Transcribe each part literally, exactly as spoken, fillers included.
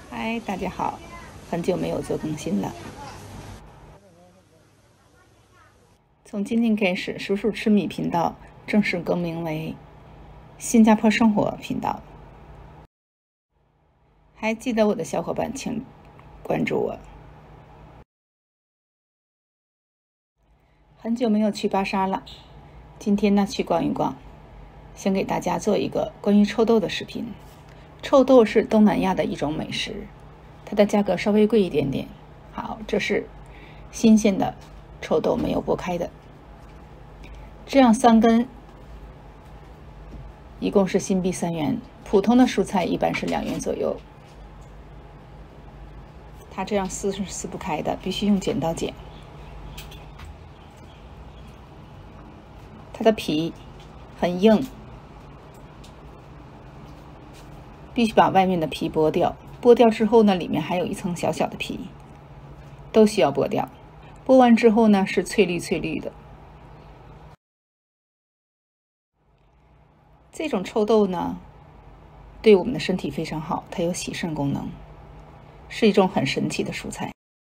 嗨，大家好，很久没有做更新了。从今天开始，叔叔吃米频道正式更名为新加坡生活频道。还记得我的小伙伴，请关注我。很久没有去巴沙了，今天呢去逛一逛，想给大家做一个关于臭豆的视频。臭豆是东南亚的一种美食，它的价格稍微贵一点点。好，这是新鲜的臭豆，没有剥开的。这样三根，一共是新币三元。普通的蔬菜一般是两元左右。它这样撕是撕不开的，必须用剪刀剪。它的皮很硬，必须把外面的皮剥掉。剥掉之后呢，里面还有一层小小的皮，都需要剥掉。剥完之后呢，是翠绿翠绿的。这种臭豆呢，对我们的身体非常好，它有洗肾功能，是一种很神奇的蔬菜。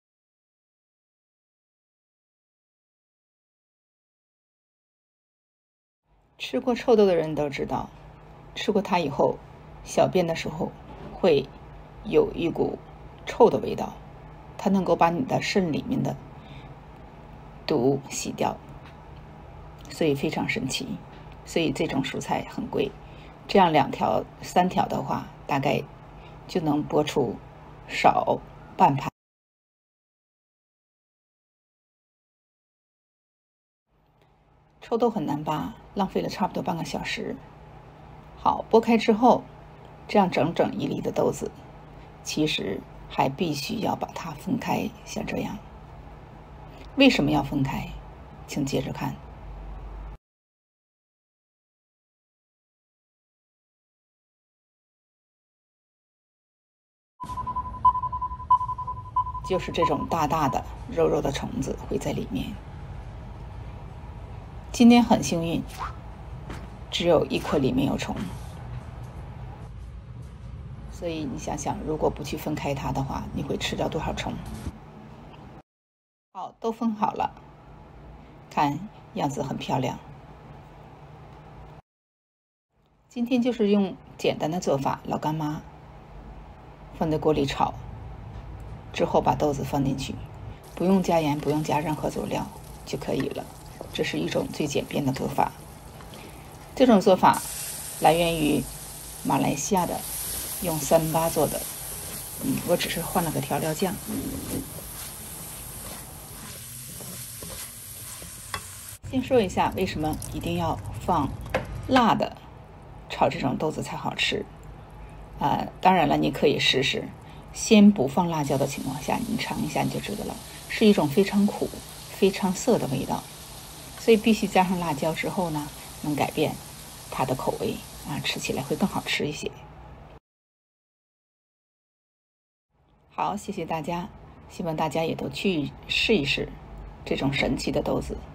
吃过臭豆的人都知道，吃过它以后，小便的时候会有一股臭的味道，它能够把你的肾里面的毒洗掉，所以非常神奇。所以这种蔬菜很贵，这样两条三条的话，大概就能剥出少半盘。臭豆很难扒，浪费了差不多半个小时。好，剥开之后，这样整整一粒的豆子，其实还必须要把它分开，像这样。为什么要分开？请接着看。就是这种大大的肉肉的虫子会在里面。今天很幸运，只有一颗里面有虫，所以你想想，如果不去分开它的话，你会吃掉多少虫？好，都分好了，看样子很漂亮。今天就是用简单的做法，老干妈放在锅里炒，之后把豆子放进去，不用加盐，不用加任何佐料就可以了。这是一种最简便的做法。这种做法来源于马来西亚的用三八做的，嗯，我只是换了个调料酱。先说一下为什么一定要放辣的炒这种豆子才好吃。呃，当然了，你可以试试，先不放辣椒的情况下，你尝一下你就知道了，是一种非常苦、非常涩的味道。所以必须加上辣椒之后呢，能改变它的口味啊，吃起来会更好吃一些。好，谢谢大家，希望大家也都去试一试这种神奇的豆子。